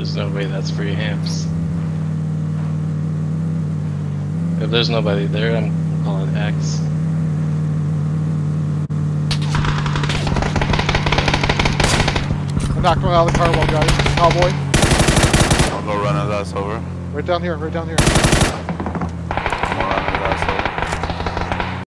There's no way that's free hamps. If there's nobody there, I'm calling X. I knocked one out of the car while driving. Cowboy. I'll go run his ass over. Right down here, right down here. More on